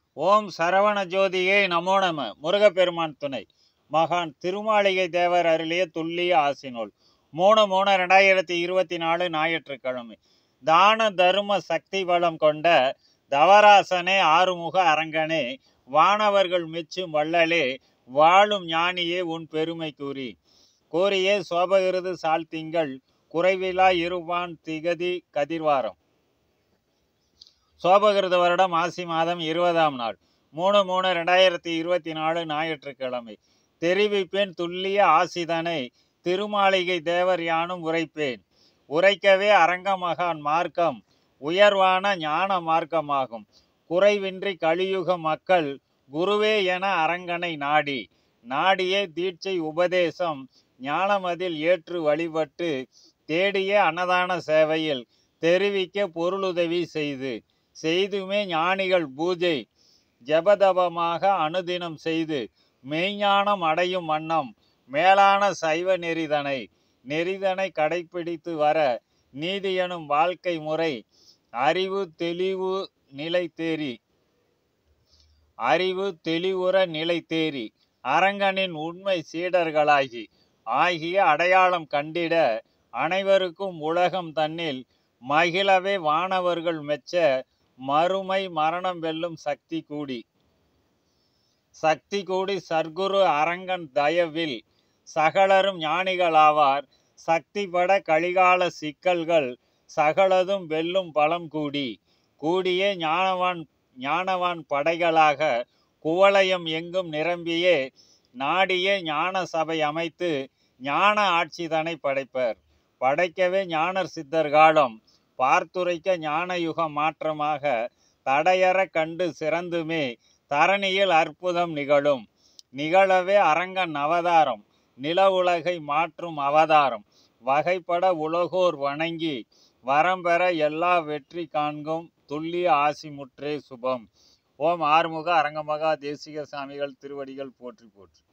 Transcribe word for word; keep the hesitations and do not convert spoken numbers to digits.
ஓம் சரவண ஜோதியே நமோ நம. முருகப்பெருமான் துணை. மகான் திருமாளிகை தேவர் அருளிய துல்லிய ஆசினோல் மூணு மூணு ரெண்டாயிரத்தி இருபத்தி நாலு ஞாயிற்றுக்கிழமை. தான தரும சக்தி பலம் கொண்ட தவராசனே, ஆறுமுக அரங்கனே, வானவர்கள் மெச்சும் வள்ளலே, வாழும் ஞானியே, உன் பெருமை கூறி கூறியே சோபகிருது சால்திங்கள் குறைவிலா இருவான் திகதி கதிர்வாரம். சோபகிருத வருடம் ஆசி மாதம் இருபதாம் நாள் மூணு மூணு ரெண்டாயிரத்தி இருபத்தி நாலு ஞாயிற்றுக்கிழமை. தெரிவிப்பேன் துல்லிய ஆசிதனை திருமாளிகை தேவர் யானும் உரைப்பேன். உரைக்கவே அரங்கமகான் மார்க்கம் உயர்வான ஞான மார்க்கமாகும். குறைவின்றி கலியுக மக்கள் குருவே என அரங்கனை நாடி நாடியே தீட்சை உபதேசம் ஞானமதில் ஏற்று வழிபட்டு தேடிய அன்னதான சேவையில் தெரிவிக்க பொருளுதவி செய்து செய்துமே ஞானிகள் பூஜை ஜபதபமாக அனுதினம் செய்து மெய்ஞானம் அடையும் வண்ணம் மேலான சைவ நெறிதனை நெறிதனை கடைப்பிடித்து வர நீதி எனும் வாழ்க்கை முறை அறிவு தெளிவு நிலை தேறி அறிவு தெளிவுற நிலை தேறி அரங்கனின் உண்மை சீடர்களாகி ஆகிய அடையாளம் கண்டிட அனைவருக்கும் உலகம் தன்னில் மகிழவே வானவர்கள் மெச்ச மறுமை மரணம் வெல்லும் சக்தி கூடி சக்தி கூடி சர்க்குரு அரங்கன் தயவில் சகலரும் ஞானிகளாவார். சக்தி பட கலிகால சிக்கல்கள் சகலதும் வெல்லும் பலம் கூடி கூடியே ஞானவான் ஞானவான் படைகளாக குவலயம் எங்கும் நிரம்பியே நாடியே ஞான சபை அமைத்து ஞான ஆட்சிதனை படைப்பர். படைக்கவே ஞானர் சித்தர் காலம் பார்த்துரைக்க ஞான யுக மாற்றமாக தடையற கண்டு சிறந்துமே தரணியில் அற்புதம் நிகழும். நிகழவே அரங்கன் அவதாரம் நில உலகை மாற்றும் அவதாரம் வகைப்பட உலகோர் வணங்கி வரம்பெற எல்லா வெற்றி காண்கும் துல்லிய ஆசி முற்றே சுபம். ஓம் ஆறுமுக அரங்கமகா தேசிக சாமிகள் திருவடிகள் போற்றி போற்றி.